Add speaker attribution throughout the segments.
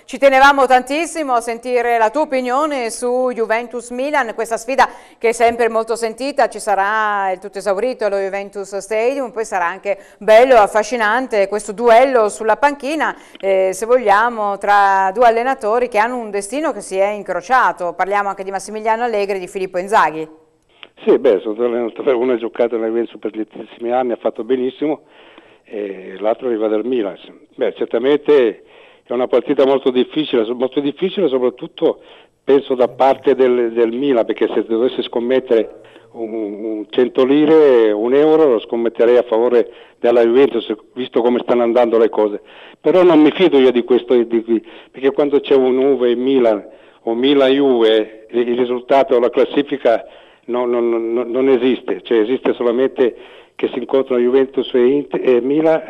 Speaker 1: ci tenevamo tantissimo a sentire la tua opinione su Juventus-Milan, questa sfida che è sempre molto sentita. Ci sarà il tutto esaurito allo Juventus Stadium, poi sarà anche bello, affascinante questo duello sulla panchina, se vogliamo, tra due allenatori che hanno un destino che si è incrociato. Parliamo anche di Massimiliano Allegri e di Filippo Inzaghi.
Speaker 2: Sì, sono due allenatori, uno ha giocato nella Juventus per tantissimi anni, ha fatto benissimo, e l'altro arriva dal Milan. Certamente è una partita molto difficile soprattutto penso da parte del Milan, perché se dovesse scommettere un 100 lire, un euro, lo scommetterei a favore della Juventus, visto come stanno andando le cose. Però non mi fido io di questo, perché quando c'è un Juve Milan o Milan Juve, il risultato, la classifica non esiste, cioè esiste solamente che si incontrano Juventus e Milan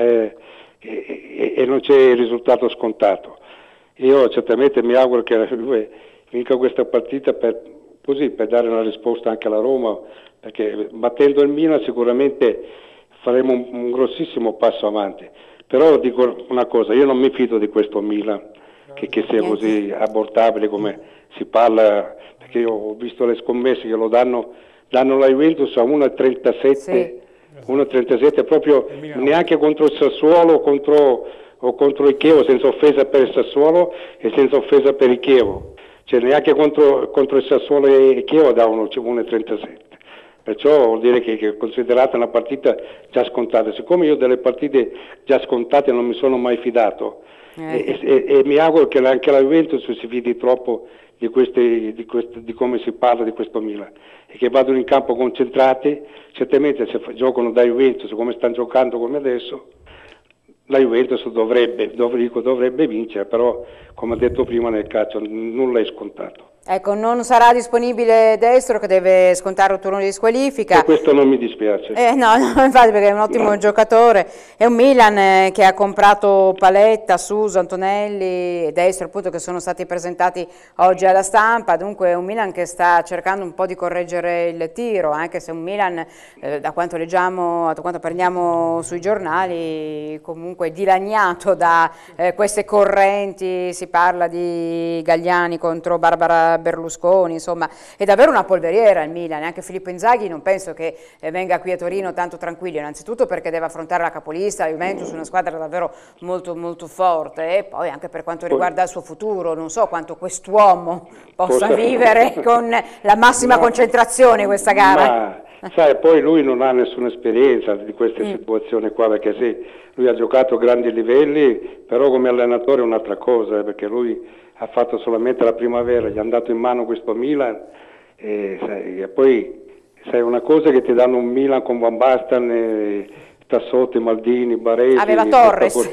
Speaker 2: e non c'è il risultato scontato. Io certamente mi auguro che la Juve vinca questa partita per dare una risposta anche alla Roma, perché battendo il Milan sicuramente faremo un grossissimo passo avanti. Però dico una cosa, io non mi fido di questo Milan che sia così abortabile come si parla, perché io ho visto le scommesse che lo danno la Juventus a 1,37, sì. 1,37 proprio neanche contro il Sassuolo o contro il Chievo, senza offesa per il Sassuolo e senza offesa per il Chievo, cioè neanche contro il Sassuolo e il Chievo da 1,37. Perciò vuol dire che è considerata una partita già scontata. Siccome io delle partite già scontate non mi sono mai fidato, e mi auguro che anche la Juventus si fidi troppo di come si parla di questo Milan, e che vadano in campo concentrati. Certamente se giocano da Juventus come stanno giocando come adesso, la Juventus dovrebbe vincere, però come ho detto prima nel calcio nulla è scontato.
Speaker 1: Ecco, non sarà disponibile Destro, che deve scontare un turno di squalifica.
Speaker 2: E questo non mi dispiace.
Speaker 1: No, infatti, perché è un ottimo giocatore. È un Milan che ha comprato Paletta, Suso, Antonelli e Destro, appunto, che sono stati presentati oggi alla stampa. Dunque è un Milan che sta cercando un po' di correggere il tiro, anche se è un Milan, da quanto leggiamo, da quanto prendiamo sui giornali, comunque dilaniato da queste correnti. Si parla di Galliani contro Barbara Berlusconi, insomma è davvero una polveriera il Milan. Anche Filippo Inzaghi non penso che venga qui a Torino tanto tranquillo, innanzitutto perché deve affrontare la capolista, la Juventus, una squadra davvero molto molto forte, e poi anche per quanto riguarda il suo futuro, non so quanto quest'uomo possa vivere con la massima concentrazione questa gara.
Speaker 2: Ma sai, poi lui non ha nessuna esperienza di queste situazioni qua, perché sì, lui ha giocato a grandi livelli, però come allenatore è un'altra cosa, perché lui ha fatto solamente la primavera, gli è andato in mano questo Milan, e poi sai una cosa, che ti danno un Milan con Van Basten, Tassotti, Maldini, Baresi,
Speaker 1: aveva Torres,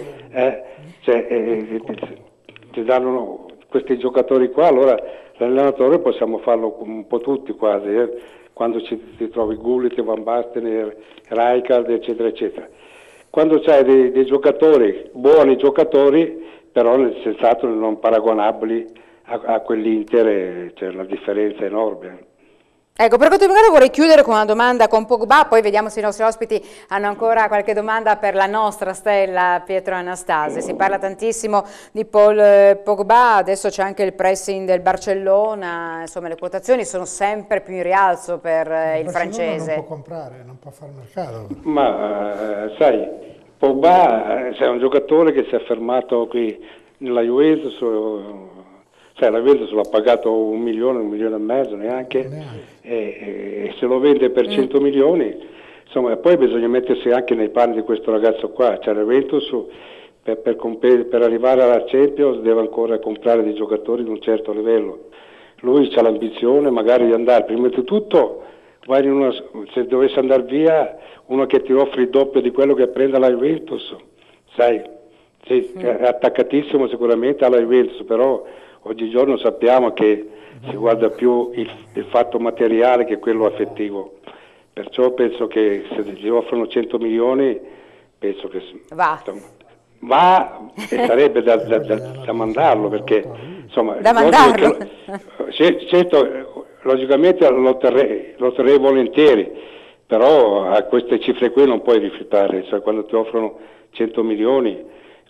Speaker 2: ti danno questi giocatori qua, allora l'allenatore possiamo farlo un po' tutti quasi, quando ti trovi Gullit, Van Basten, Rijkaard, eccetera eccetera. Quando c'hai dei giocatori, buoni giocatori, però senz'altro non paragonabili a quell'Inter, c'è una differenza enorme.
Speaker 1: Ecco, per quanto mi riguarda vorrei chiudere con una domanda con Pogba, poi vediamo se i nostri ospiti hanno ancora qualche domanda per la nostra stella Pietro Anastasi. Si parla tantissimo di Paul Pogba, adesso c'è anche il pressing del Barcellona, insomma le quotazioni sono sempre più in rialzo per il francese.
Speaker 3: Non può comprare, non può fare mercato.
Speaker 2: Ma sai, Pogba è un giocatore che si è fermato qui nella Juventus, la Juventus l'ha pagato 1 milione, 1,5 milioni neanche. E se lo vende per 100 milioni, insomma, poi bisogna mettersi anche nei panni di questo ragazzo qua, cioè la Juventus per arrivare alla Champions deve ancora comprare dei giocatori di un certo livello. Lui ha l'ambizione magari di andare, prima di tutto, se dovesse andare via, uno che ti offre il doppio di quello che prende la Juventus, sai, è attaccatissimo sicuramente alla Juventus, però oggigiorno sappiamo che si guarda più il fatto materiale che quello affettivo, perciò penso che se gli offrono 100 milioni, penso che va e sarebbe da mandarlo, perché insomma,
Speaker 1: da mandarlo.
Speaker 2: Certo, logicamente lo terrei volentieri, però a queste cifre qui non puoi rifiutare, cioè quando ti offrono 100 milioni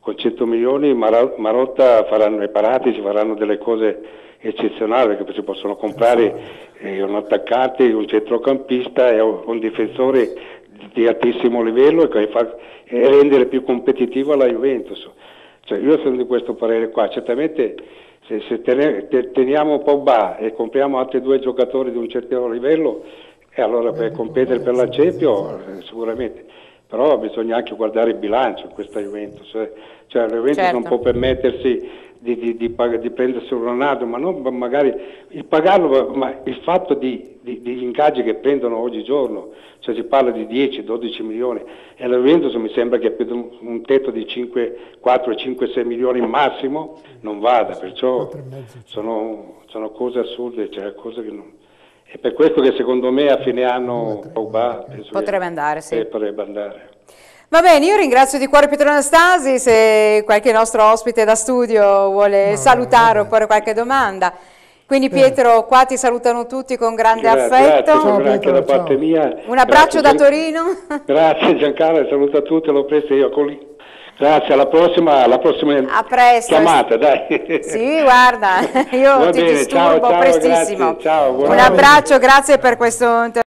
Speaker 2: con 100 milioni Marotta faranno, e Paratici faranno delle cose eccezionali, perché si possono comprare un attaccante, un centrocampista e un difensore di altissimo livello e rendere più competitivo la Juventus. Cioè, io sono di questo parere qua. Certamente se teniamo Pogba e compriamo altri 2 giocatori di un certo livello, e allora per competere per la Champions sicuramente, però bisogna anche guardare il bilancio in questa Juventus, cioè la Juventus non può permettersi di prendersi un Ronaldo, ma non magari il pagarlo, ma il fatto degli ingaggi che prendono oggigiorno, cioè si parla di 10-12 milioni e la Juventus mi sembra che per un tetto di 4, 5, 6 milioni massimo non vada, perciò sono cose assurde, cioè cose che non... È per questo che secondo me a fine anno Pogba
Speaker 1: potrebbe andare, sì.
Speaker 2: Potrebbe andare.
Speaker 1: Va bene, io ringrazio di cuore Pietro Anastasi, se qualche nostro ospite da studio vuole salutare o porre qualche domanda. Quindi Pietro, qua ti salutano tutti con grande affetto.
Speaker 2: Grazie anche da parte mia.
Speaker 1: Un abbraccio da Torino.
Speaker 2: Grazie Giancarlo, saluto a tutti, l'ho preso io con lì. Grazie, alla prossima
Speaker 1: a presto.
Speaker 2: Chiamata, dai.
Speaker 1: Sì, guarda, io ti disturbo prestissimo.
Speaker 2: Grazie, ciao,
Speaker 1: un abbraccio, grazie per questo intervento.